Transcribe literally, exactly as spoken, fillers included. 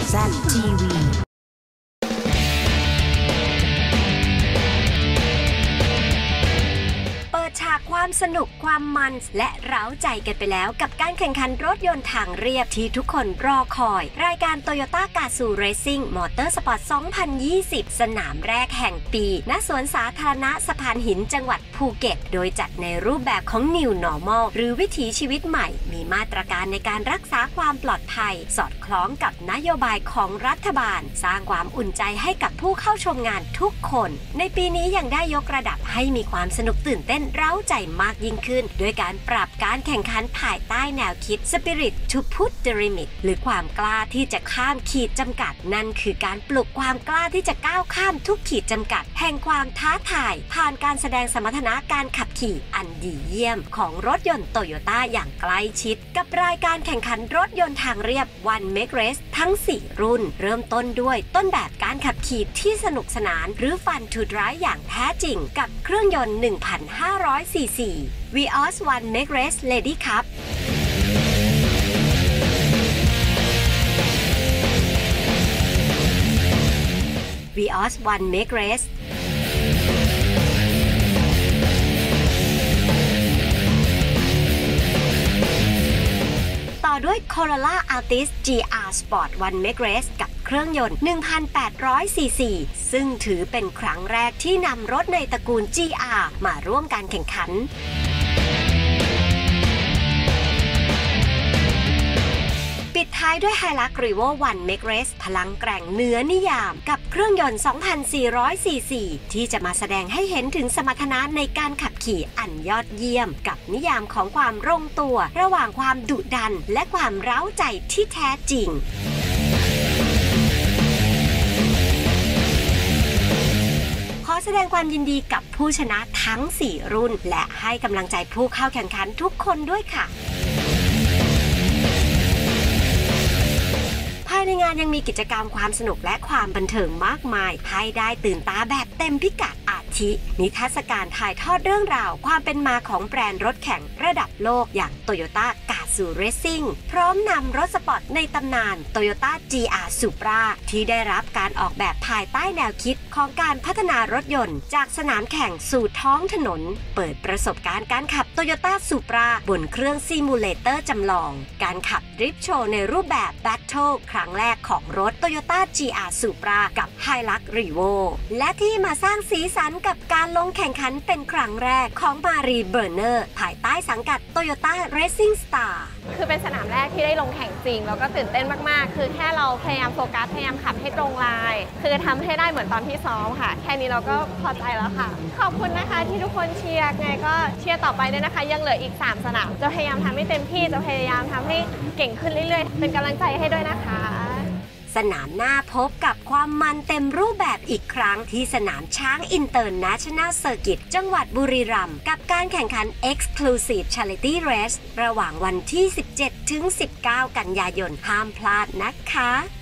แซด ที วีฉากความสนุกความมันและเร้าใจกันไปแล้วกับการแข่งขันรถยนต์ทางเรียบที่ทุกคนรอคอยรายการ Toyota Gazoo Racing Motorsport สองพันยี่สิบ สนามแรกแห่งปีณสวนสาธารณะสะพานหินจังหวัดภูเก็ตโดยจัดในรูปแบบของ New Normal หรือวิถีชีวิตใหม่มีมาตรการในการรักษาความปลอดภัยสอดคล้องกับนโยบายของรัฐบาลสร้างความอุ่นใจให้กับผู้เข้าชมงานทุกคนในปีนี้ยังได้ยกระดับให้มีความสนุกตื่นเต้นเร้าใจมากยิ่งขึ้นด้วยการปรับการแข่งขันภายใต้แนวคิด Spirit to Put the Limit หรือความกล้าที่จะข้ามขีดจำกัดนั่นคือการปลุกความกล้าที่จะก้าวข้ามทุกขีดจำกัดแห่งความท้าทายผ่านการแสดงสมรรถนะการขับขี่อันดีเยี่ยมของรถยนต์โตโยต้าอย่างใกล้ชิดกับรายการแข่งขันรถยนต์ทางเรียบ One Make Race ทั้งสี่รุ่นเริ่มต้นด้วยต้นแบบการขับขี่ที่สนุกสนานหรือ Fun to Drive อย่างแท้จริงกับเครื่องยนต์ หนึ่งพันห้าร้อย ซี ซี Vios One Make Race Lady Cup Vios One Make Raceต่อด้วย Corolla Altis จี อาร์ Sport One Make Race กับเครื่องยนต์ หนึ่งพันแปดร้อย ซี ซี ซึ่งถือเป็นครั้งแรกที่นำรถในตระกูล จี อาร์ มาร่วมการแข่งขันปิดท้ายด้วย Hilux Revo One Make Race พลังแกร่งเหนือนิยามกับเครื่องยนต์ สองพันสี่ร้อย ซี ซี ที่จะมาแสดงให้เห็นถึงสมรรถนะในการขับขี่อันยอดเยี่ยมกับนิยามของความลงตัวระหว่างความดุดันและความเร้าใจที่แท้จริงขอแสดงความยินดีกับผู้ชนะทั้งสี่รุ่นและให้กำลังใจผู้เข้าแข่งขันทุกคนด้วยค่ะภายในงานยังมีกิจกรรมความสนุกและความบันเทิงมากมายให้ได้ตื่นตาแบบเต็มพิกัดอาทินิทรรศการถ่ายทอดเรื่องราวความเป็นมาของแบรนด์รถแข่งระดับโลกอย่าง Toyota Gazoo Racing พร้อมนำรถสปอร์ตในตำนาน Toyota จี อาร์ Supra ที่ได้รับการออกแบบภายใต้แนวคิดของการพัฒนารถยนต์จากสนามแข่งสู่ท้องถนนเปิดประสบการณ์การขับ Toyota Supra บนเครื่องซิมูเลเตอร์จำลองการขับดริฟท์โชว์ในรูปแบบ Battle ครั้งแรกของรถ Toyota จี อาร์ Supra กับ Hilux Revo และที่มาสร้างสีสันกับการลงแข่งขันเป็นครั้งแรกของ Marie Berner ภายใต้สังกัด Toyota Racing Star คือเป็นสนามแรกที่ได้ลงแข่งจริงแล้วก็ตื่นเต้นมากๆคือแค่เราพยายามโฟกัสพยายามขับให้ตรงลายคือทำให้ได้เหมือนตอนที่ซ้อมค่ะแค่นี้เราก็พอใจแล้วค่ะขอบคุณนะคะที่ทุกคนเชียร์ไงก็เชียร์ต่อไปด้วยนะคะยังเหลืออีกสามสนามจะพยายามทำให้เต็มที่จะพยายามทำให้เก่งขึ้นเรื่อยๆเป็นกำลังใจให้ด้วยนะคะสนามหน้าพบกับความมันเต็มรูปแบบอีกครั้งที่สนามช้างอินเตอร์เนชั่นแนลเซอร์กิตจังหวัดบุรีรัมย์กับการแข่งขัน Exclusive Charity Race ระหว่างวันที่ สิบเจ็ดถึงสิบเก้า กันยายนห้ามพลาดนะคะ